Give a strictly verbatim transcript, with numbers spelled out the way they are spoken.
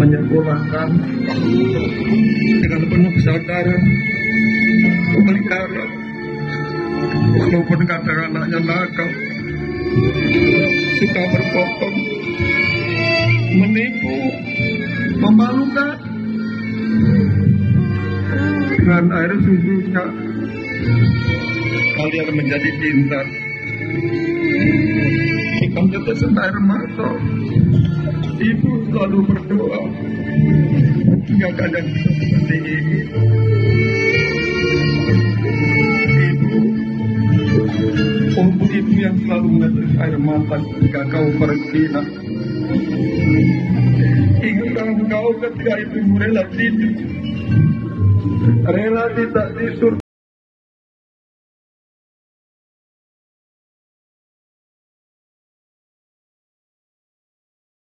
menyekolahkan dengan penuh kesadaran memelihara, walaupun kadang anaknya nakal, suka berbohong, menipu, memalukan. Dengan air susunya kalian menjadi pintar. Ikam tetesan air mata. Ibu selalu berdoa hingga keadaan seperti ini. Ibu, untuk ibu yang selalu menetes air mata jika kau pergi nak. Ingatlah engkau ketika ibu rela tidur, rela tidak di surga.